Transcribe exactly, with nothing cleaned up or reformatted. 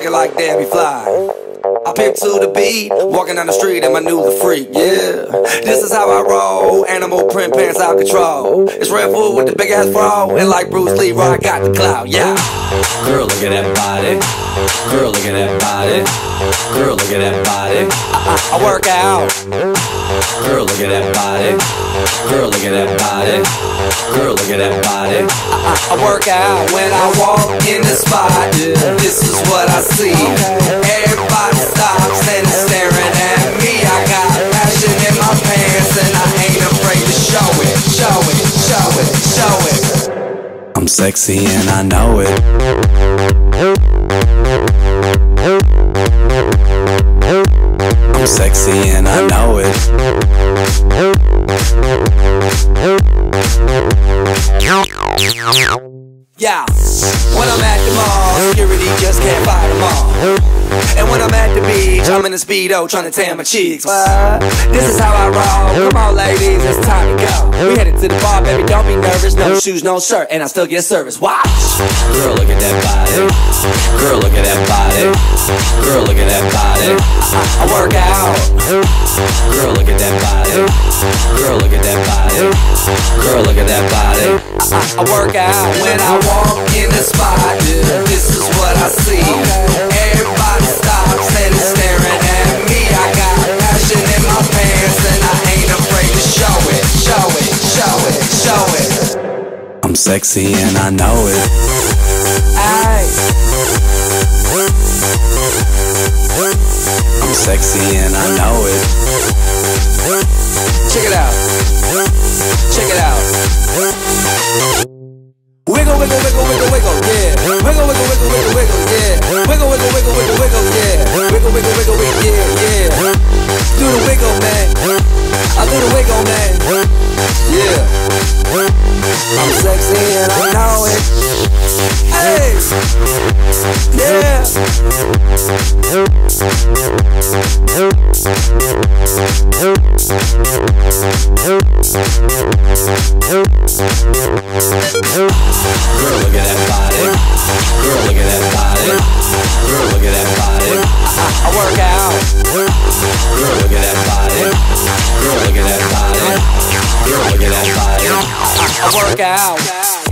it like Debbie Fly. I pip to the beat, walking down the street and my new the freak, yeah. This is how I roll, animal print pants out control. It's Red Food with the big ass bra, and like Bruce Lee, I got the clout, yeah. Girl, look at that body. Girl, look at that body. Girl, look at that body. I, I, I work out. Girl, look at that body. Girl, look at that body. Girl, look at that body. I, I, I work out when I walk in the spot. This is what I see. Everybody stops and is staring at me. I got passion in my pants and I ain't afraid to show it. Show it, show it, show it. I'm sexy and I know it. I'm sexy and I know it. Yeah, when I'm at the mall, security just can't fight them all. And when I'm at the beach, I'm in a Speedo trying to tan my cheeks. What? This is how I roll. Come on ladies, it's time to go. We headed to the bar, baby, don't be nervous. No shoes, no shirt, and I still get service. Watch! Girl, look at that body. Girl, look at that body. Girl, look at that body. I, I work out. Girl, look at that body. Girl, look at that body. Girl, look at that body. I, I, I work out when I walk in the spot. This is what I see. Everybody stops and is staring at me. I got passion in my pants and I ain't afraid to show it. Show it, show it, show it. I'm sexy and I know it. Aye. I'm sexy and I know it. Check it out. Check it out. Wiggle, wiggle, wiggle, wiggle, wiggle, yeah. Wiggle, wiggle, wiggle, wiggle, wiggle, yeah. Wiggle, wiggle, wiggle, wiggle, wiggle, yeah. Wiggle, wiggle, wiggle, wiggle, yeah, yeah. Do the wiggle, man. I do the wiggle, man. Yeah. I'm sexy and I know it. Hey. Yeah. Girl, look at that body. Girl, look at that body. Girl, look at that body. I, I work out. Girl, look at that body. Girl, look at that body. Girl, look at that body. I, I work out.